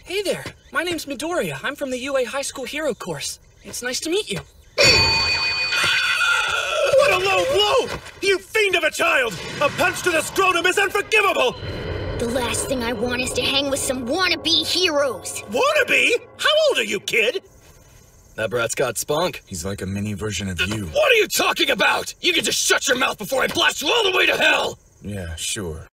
Hey there, my name's Midoriya. I'm from the UA High School Hero course. It's nice to meet you. What a low blow! You fiend of a child! A punch to the scrotum is unforgivable! The last thing I want is to hang with some wannabe heroes. Wannabe? How old are you, kid? That brat's got spunk. He's like a mini version of you. What are you talking about? You can just shut your mouth before I blast you all the way to hell! Yeah, sure.